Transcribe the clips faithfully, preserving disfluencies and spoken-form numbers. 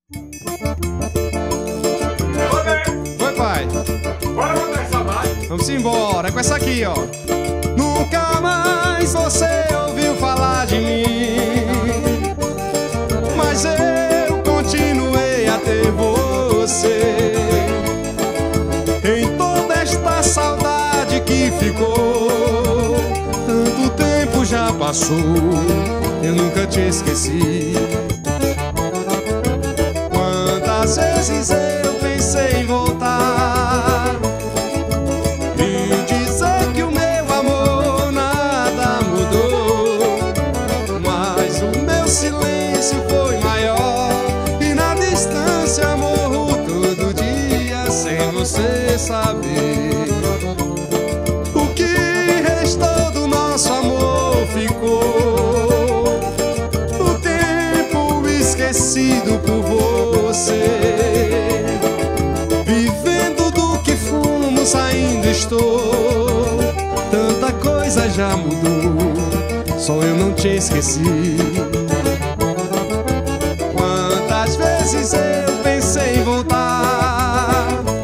Oi, pai. Bora botar essa mais? Vamos embora, é com essa aqui, ó. Nunca mais você ouviu falar de mim, mas eu continuei a ter você. Em toda esta saudade que ficou, tanto tempo já passou, eu nunca te esqueci. Quantas vezes eu pensei em voltar e dizer que o meu amor nada mudou, mas o meu silêncio foi maior e na distância morro todo dia sem você saber. O que restou do nosso amor ficou o tempo esquecido por você. Vivendo do que fomos ainda estou, tanta coisa já mudou, só eu não te esqueci. Quantas vezes eu pensei em voltar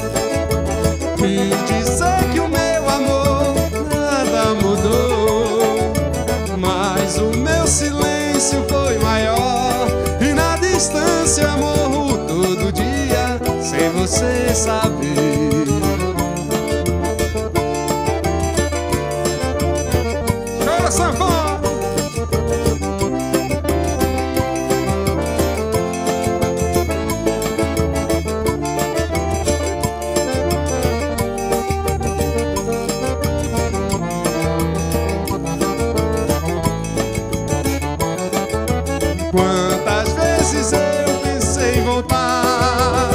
e dizer que o meu amor nada mudou, mas o meu silêncio foi maior e na distância morro todo dia sem você saber. Chora, sanfona! Quantas vezes eu pensei em voltar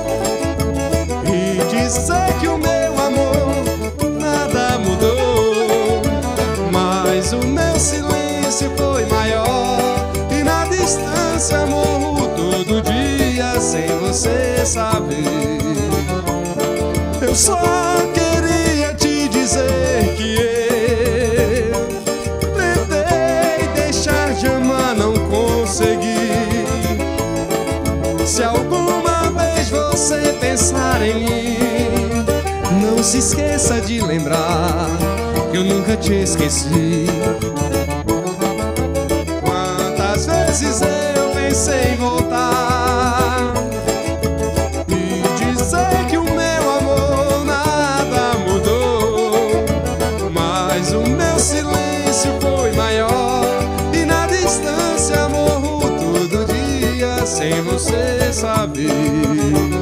e dizer que o meu amor nada mudou, mas o meu silêncio foi maior e na distância morro todo dia sem você saber. Eu só queria te dizer que eu tentei deixar de amar, não consegui. Se alguma vez você pensar em mim, não se esqueça de lembrar que eu nunca te esqueci. Quantas vezes eu pensei em voltar e dizer que o meu amor nada mudou, mas o meu silêncio foi maior e na distância morro todo dia sem você saber.